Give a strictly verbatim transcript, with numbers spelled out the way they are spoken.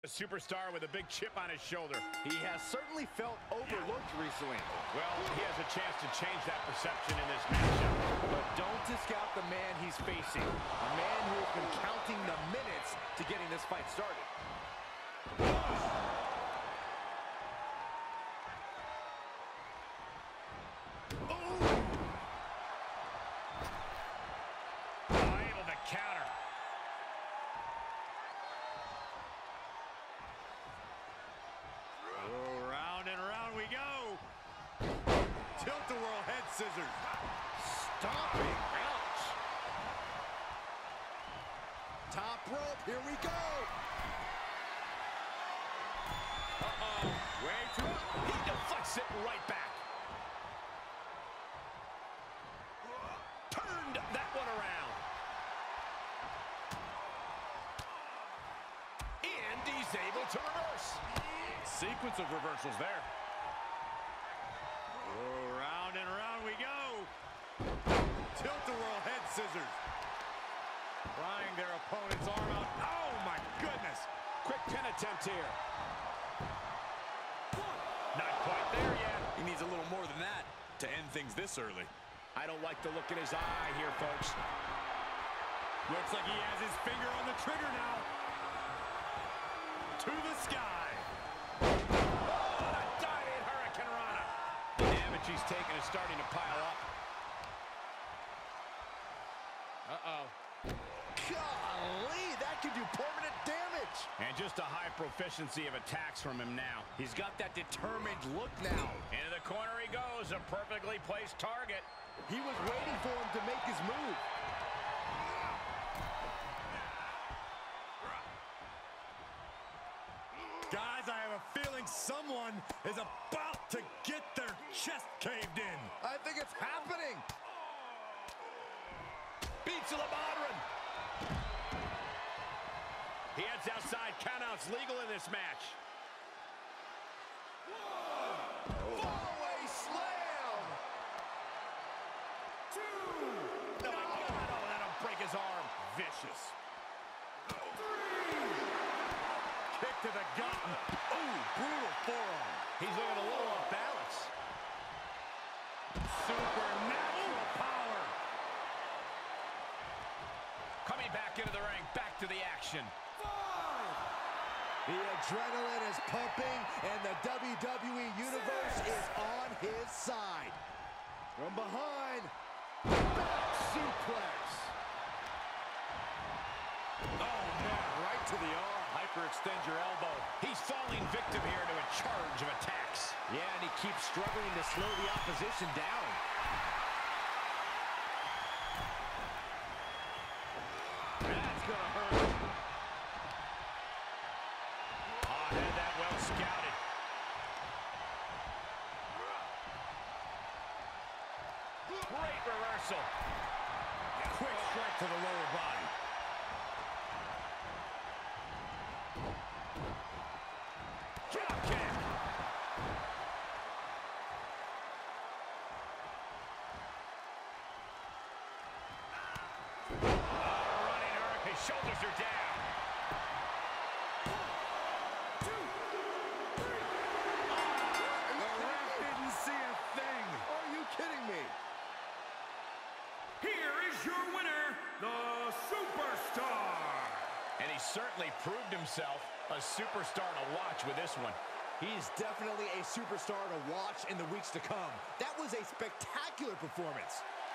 A superstar with a big chip on his shoulder. He has certainly felt overlooked recently. Well, he has a chance to change that perception in this matchup. But don't discount the man he's facing. A man who has been counting the minutes to getting this fight started. Tilt-a-whirl head scissors. Stomping. Ouch. Top rope. Here we go. Uh-oh. Way too. He deflects it right back. Turned that one around. And he's able to reverse. Sequence of reversals there. Oh, round and round we go. Tilt-a-whirl head scissors. Prying their opponent's arm out. Oh, my goodness. Quick pin attempt here. Not quite there yet. He needs a little more than that to end things this early. I don't like the look in his eye here, folks. Looks like he has his finger on the trigger now. To the sky. Oh, a diving Hurricane Rana. The damage he's taken is starting to pile up. Uh-oh. Golly, that could do permanent damage. And just a high proficiency of attacks from him now. He's got that determined look now. Into the corner he goes, a perfectly placed target. He was waiting for him to make his move. Guys, I have a feeling someone is about to get their chest caved in. I think it's happening. Beats Labadrin. He heads outside. Countouts legal in this match. Fallaway slam. Two. No, God, oh, that'll break his arm. Vicious. Three. Kick to the gut. Ooh, brutal forearm. He's looking a little off balance. Supernatural power. Coming back into the ring, back to the action. The adrenaline is pumping, and the W W E Universe is on his side. From behind, back suplex. Oh, man, right to the arm. Hyperextend your elbow. He's falling victim here to a charge of attacks. Yeah, and he keeps struggling to slow the opposition down. That's gonna hurt. Oh, had that well scouted. Great reversal. Quick strike to the lower body. Drop kick. Oh, running hurricane. His shoulders are down. Here is your winner, the Superstar. And he certainly proved himself a superstar to watch with this one. He's definitely a superstar to watch in the weeks to come. That was a spectacular performance.